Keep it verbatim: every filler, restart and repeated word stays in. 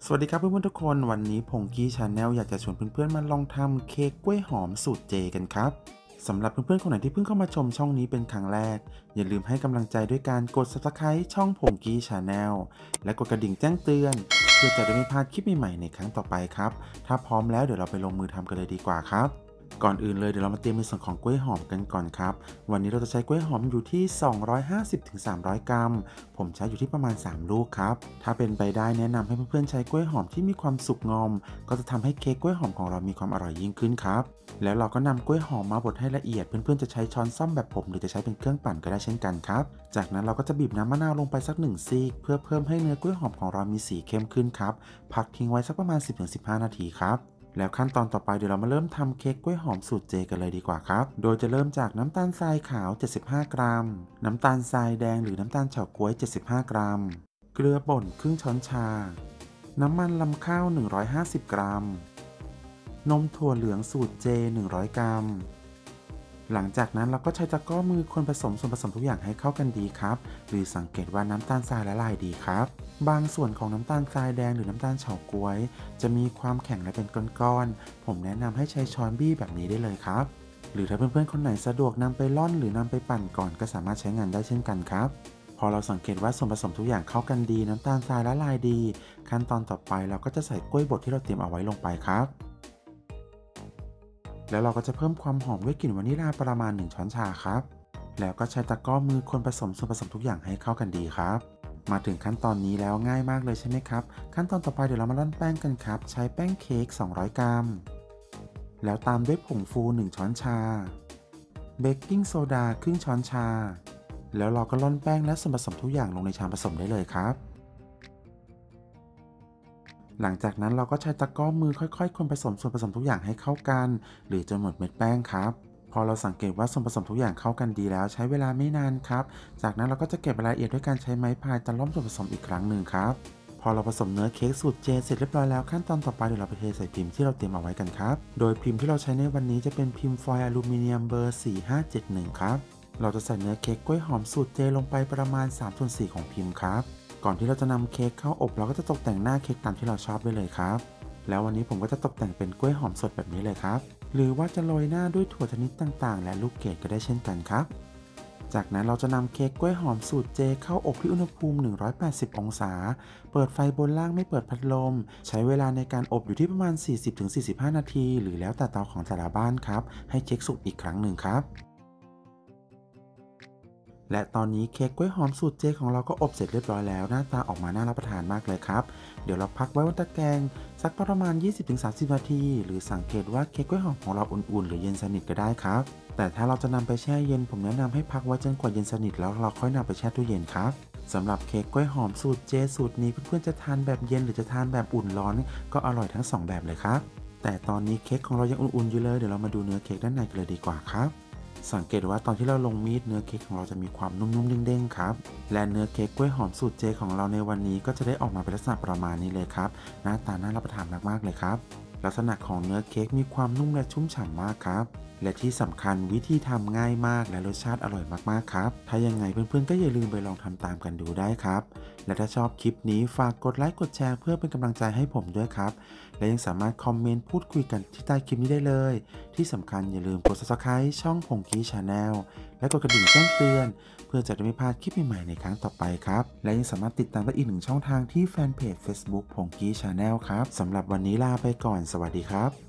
สวัสดีครับเพื่อนๆทุกคนวันนี้พงกี้ชาแนลอยากจะชวนเพื่อนๆมาลองทำเค้กกล้วยหอมสูตรเจกันครับสำหรับเพื่อนๆคนไหนที่เพิ่งเข้ามาชมช่องนี้เป็นครั้งแรกอย่าลืมให้กำลังใจด้วยการกด ซับสไครบ์ ช่องพงกี้ชาแนลและกดกระดิ่งแจ้งเตือนเพื่อจะได้ไม่พลาดคลิปใหม่ๆในครั้งต่อไปครับถ้าพร้อมแล้วเดี๋ยวเราไปลงมือทำกันเลยดีกว่าครับก่อนอื่นเลยเดี๋ยวเรามาเตรียมในส่วนของกล้วยหอมกันก่อนครับวันนี้เราจะใช้กล้วยหอมอยู่ที่สองร้อยห้าสิบถึงสามร้อยกรัมผมใช้อยู่ที่ประมาณสามลูกครับถ้าเป็นไปได้แนะนำให้เพื่อนๆใช้กล้วยหอมที่มีความสุกงอมก็จะทำให้เค้กกล้วยหอมของเรามีความอร่อยยิ่งขึ้นครับแล้วเราก็นำกล้วยหอมมาบดให้ละเอียดเพื่อนๆจะใช้ช้อนส้อมแบบผมหรือจะใช้เป็นเครื่องปั่นก็ได้เช่นกันครับจากนั้นเราก็จะบีบน้ำมะนาวลงไปสักหนึ่งซีกเพื่อเพิ่มให้เนื้อกล้วยหอมของเรามีสีเข้มขึ้นครับพักทิ้งไว้สักประมาณ สิบถึงสิบห้า นาทีครับแล้วขั้นตอนต่อไปเดี๋ยวเรามาเริ่มทำเค้กกล้วยหอมสูตรเจกันเลยดีกว่าครับโดยจะเริ่มจากน้ำตาลทรายขาวเจ็ดสิบห้ากรัมน้ำตาลทรายแดงหรือน้ำตาลเฉาก๊วยเจ็ดสิบห้ากรัมเกลือป่นครึ่งช้อนชาน้ำมันลำข้าวหนึ่งร้อยห้าสิบกรัมนมถั่วเหลืองสูตรเจหนึ่งร้อยกรัมหลังจากนั้นเราก็ใช้ตะกร้อมือคนผสมส่วนผสมทุกอย่างให้เข้ากันดีครับหรือสังเกตว่าน้ำตาลทรายละลายดีครับบางส่วนของน้ำตาลทรายแดงหรือน้ำตาลเฉาก๊วยจะมีความแข็งและเป็นก้อนๆผมแนะนำให้ใช้ช้อนบี้แบบนี้ได้เลยครับหรือถ้าเพื่อนๆคนไหนสะดวกนำไปร่อนหรือนำไปปั่นก่อนก็สามารถใช้งานได้เช่นกันครับพอเราสังเกตว่าส่วนผสมทุกอย่างเข้ากันดีน้ำตาลทรายละลายดีขั้นตอนต่อไปเราก็จะใส่กล้วยบดที่เราเตรียมเอาไว้ลงไปครับแล้วเราก็จะเพิ่มความหอมด้วยกลิ่นวานิลลาประมาณหนึ่งช้อนชาครับแล้วก็ใช้ตะกร้อมือคนผสมส่วนผสมทุกอย่างให้เข้ากันดีครับมาถึงขั้นตอนนี้แล้วง่ายมากเลยใช่ไหมครับขั้นตอนต่อไปเดี๋ยวเรามาร่อนแป้งกันครับใช้แป้งเค้กสองร้อยกรัมแล้วตามด้วยผงฟูหนึ่งช้อนชาเบกกิ้งโซดาครึ่งช้อนชาแล้วเราก็ร่อนแป้งและส่วนผสมทุกอย่างลงในชามผสมได้เลยครับหลังจากนั้นเราก็ใช้ตะกร้อมือค่อยๆคนผสมส่วนผสมทุกอย่างให้เข้ากันหรือจนหมดเม็ดแป้งครับพอเราสังเกตว่าส่วนผสมทุกอย่างเข้ากันดีแล้วใช้เวลาไม่นานครับจากนั้นเราก็จะเก็บรายละเอียดด้วยการใช้ไม้พายตะล่อมส่วนผสมอีกครั้งหนึ่งครับพอเราผสมเนื้อเค้กสูตรเจเสร็จเรียบร้อยแล้วขั้นตอนต่อไปเดี๋ยวเราไปเทใส่พิมพ์ที่เราเตรียมเอาไว้กันครับโดยพิมพ์ที่เราใช้ในวันนี้จะเป็นพิมพ์ฟอยล์อลูมิเนียมเบอร์สี่ห้าเจ็ดหนึ่งครับเราจะใส่เนื้อเค้กกล้วยหอมสูตรเจลงไปประมาณสามส่วนสี่ของพิมพ์ครับก่อนที่เราจะนำเค้กเข้าอบเราก็จะตกแต่งหน้าเค้กตามที่เราชอบได้เลยครับแล้ววันนี้ผมก็จะตกแต่งเป็นกล้วยหอมสดแบบนี้เลยครับหรือว่าจะโรยหน้าด้วยถั่วชนิดต่างๆและลูกเกดก็ได้เช่นกันครับจากนั้นเราจะนำเค้กกล้วยหอมสูตรเจเข้าอบที่อุณหภูมิหนึ่งร้อยแปดสิบองศาเปิดไฟบนล่างไม่เปิดพัดลมใช้เวลาในการอบอยู่ที่ประมาณ สี่สิบถึงสี่สิบห้า นาทีหรือแล้วแต่เตาของแต่ละบ้านครับให้เค้กสุกอีกครั้งหนึ่งครับและตอนนี้เค้กกล้วยหอมสูตรเจของเราก็อบเสร็จเรียบร้อยแล้วหน้าตาออกมาน่ารับประทานมากเลยครับเดี๋ยวเราพักไว้บนตะแกรงสักประมาณ ยี่สิบถึงสามสิบ นาทีหรือสังเกตว่าเค้กกล้วยหอมของเราอุ่นๆหรือเย็นสนิทก็ได้ครับแต่ถ้าเราจะนำไปแช่เย็นผมแนะนำให้พักไว้จนกว่าเย็นสนิทแล้วเราค่อยนำไปแช่ตู้เย็นครับสำหรับเค้กกล้วยหอมสูตรเจสูตรนี้เพื่อนๆจะทานแบบเย็นหรือจะทานแบบอุ่นร้อนก็อร่อยทั้งสองแบบเลยครับแต่ตอนนี้เค้กของเรายังอุ่นๆอยู่เลยเดี๋ยวเรามาดูเนื้อเค้กด้านในกันเลยดีกว่าครับสังเกตว่าตอนที่เราลงมีดเนื้อเค้กของเราจะมีความนุ่มๆเด้งๆครับและเนื้อเค้กกล้วยหอมสูตรเจของเราในวันนี้ก็จะได้ออกมาเป็นลักษณะประมาณนี้เลยครับหน้าตาน่ารับประทานมากๆเลยครับลักษณะของเนื้อเค้กมีความนุ่มและชุ่มฉ่ำมากครับและที่สำคัญวิธีทำง่ายมากและรสชาติอร่อยมากๆครับถ้ายังไงเพื่อนๆก็อย่าลืมไปลองทำตามกันดูได้ครับและถ้าชอบคลิปนี้ฝากกดไลค์กดแชร์เพื่อเป็นกำลังใจให้ผมด้วยครับและยังสามารถคอมเมนต์พูดคุยกันที่ใต้คลิปนี้ได้เลยที่สำคัญอย่าลืมกด ซับสไครบ์ ช่องพงกี้ชาแนลและกดกระดิ่งแจ้งเตือนเพื่อจะได้ไม่พลาดคลิปใหม่ๆในครั้งต่อไปครับและยังสามารถติดตามได้อีกหนึ่งช่องทางที่แฟนเพจ เฟซบุ๊ก พงกี้ชาแนลครับสำหรับวันนี้ลาไปก่อนสวัสดีครับ